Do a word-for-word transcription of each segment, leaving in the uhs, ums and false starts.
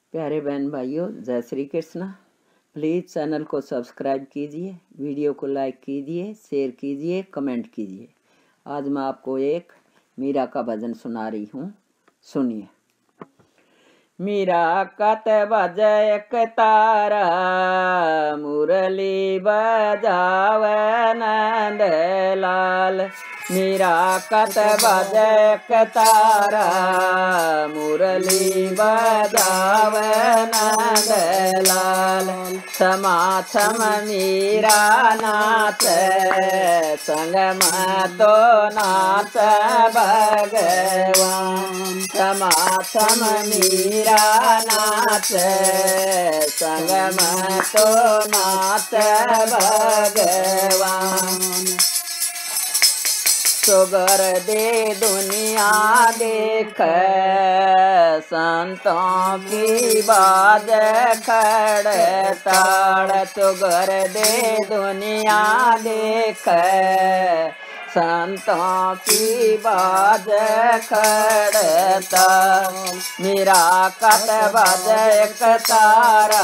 प्यारे बहन भाइयों, जय श्री कृष्णा। प्लीज़ चैनल को सब्सक्राइब कीजिए, वीडियो को लाइक कीजिए, शेयर कीजिए, कमेंट कीजिए। आज मैं आपको एक मीरा का भजन सुना रही हूँ, सुनिए। मीरा कत बजय एक तारा, मुरली बजाव नंद लाल। मीरा कत बजय एक तारा, मुरली बजाव नंद लाल। क्षमा क्षम मीरा नाथ, संग तो नाथ भगवान। क्षमा क्षम मीरा नाथ, संग तो नाथ भगवान। सुगर दे दुनिया देख, संतों की बाज खड़ताड़। सुगर दे दुनिया देख, संतों की बाज खड़ताड़। मीरा कत बजय एक तारा,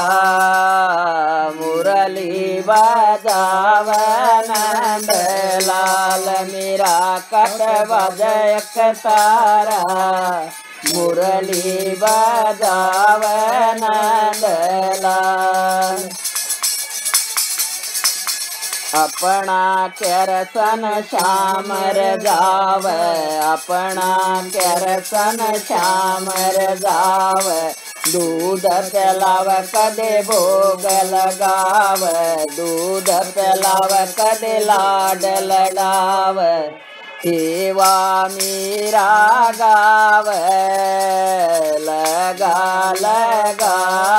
मुरली बजाव नंद लाल। मीरा कत बजय एक तारा, मुरली बजाव नंद लाल। अपना केरसन श्याम रजाव, अपना केरसन श्याम रजाव। दूध पिलाव कदे भोग लगाव, दूध पिलाव कदे लाड लडाव। सेवा मीरा गाव, लगा लगा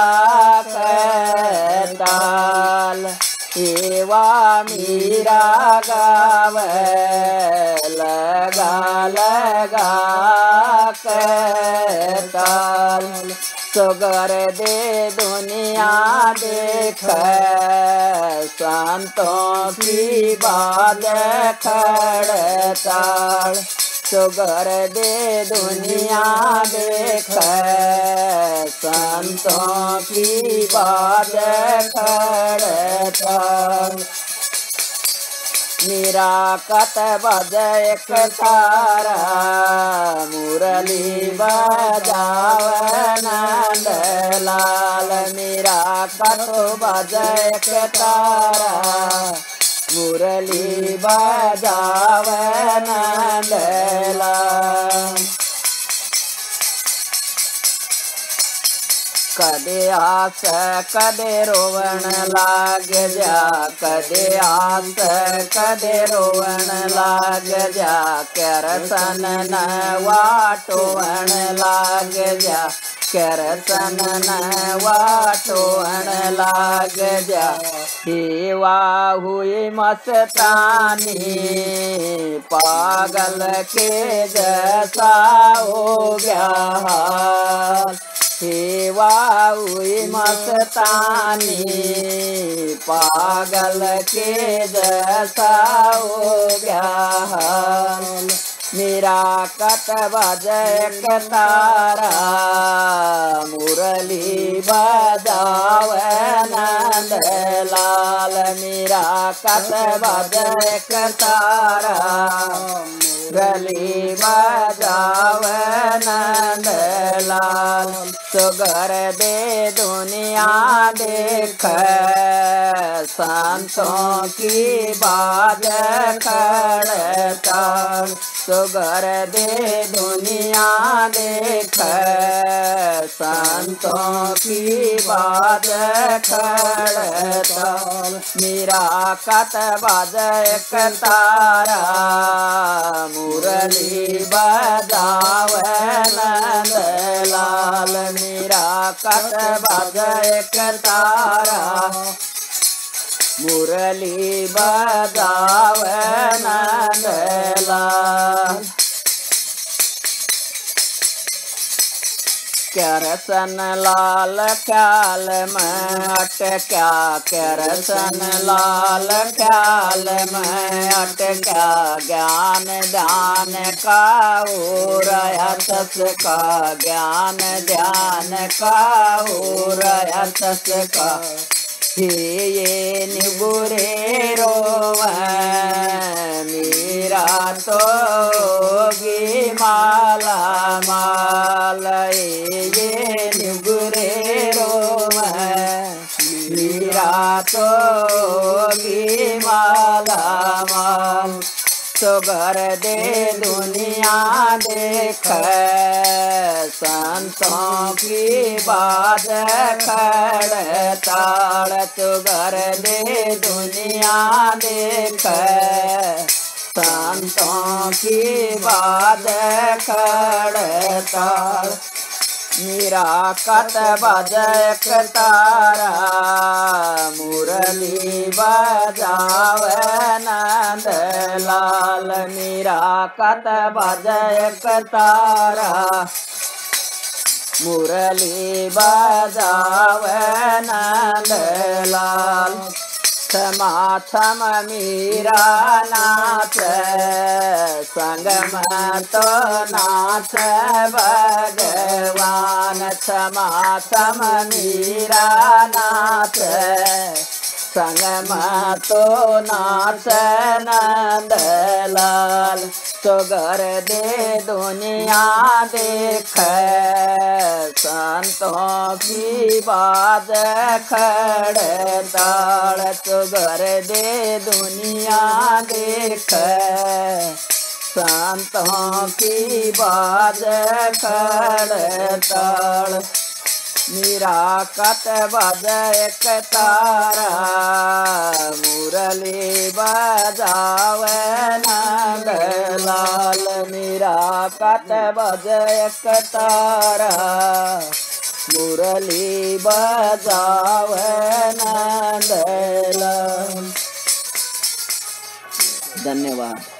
के ताल। सेवा मीरा गाव, लगा लगा के ताल। सुगर दे दुनिया देख, संतों की बात खड़ताड़। सुगर दे दुनिया देख, संतों की बात खड़ताड़। मीरा कत बजय एक तारा, मुरली बजाव नंद लाल। मीरा कत बजय एक तारा, मुरली बजाव नंद लाल। कदे आस कदे रोवण लाग जा, कदे आस कदे रोवण लाग जा। केरसन न वाटोवण लाग जा, केरसन न वाटोवण लाग जा। सेवा हुई मस्तानी, पागल के जैसा हो गया हाल। सेवा हुई मस्तानी, पागल के जैसा हो गया हाल। मीरा कत बजय एक तारा, मुरली बजाव नंद लाल। मीरा कत बजय एक तारा, मुरली बजाव नंद लाल। सुगर दे दुनिया देख, संतों की बाज खड़ताड़। सुगर दे दुनिया देख, संतों की बाज खड़ताड़। मीरा कत बजय एक तारा, मुरली बजाव नंद लाल। मीरा कत बजय एक तारा, मुरली बजाव नंद लाल। करसन लाल ख्याल में अटक्या, करसन लाल ख्याल में अटक्या, ज्ञान ध्यान का उरयतस का, ज्ञान ध्यान का उरयतस का। हे ये निगुरे रोवे मीरा तो गी माला माल, ये निगुरे रोवे मीरा तो गी माला माल। तो घर दे दुनिया देख संतों की बात खड़ताड़, तो घर दे दुनिया देख संतों की बात खड़ताड़। मीरा कत बजक तारा मुरली बजावे नंद लाल, मीरा कत बजक तारा मुरली बजावे नंद लाल। क्षमा क्षम मीरा नाच संग में तो नाच भगवान, क्षमा क्षम मीरा नाच संग में तो नाच नंद लाल। तो घर दे दुनिया देख संतों की बात खड़ताड़, तो घर दे दुनिया देख संतों की बात खड़ताड़। मीरा कत बजक तारा मुरली बजावे नंद लाल, मीरा कत बजक तारा मुरली बजावे नंद लाल। धन्यवाद।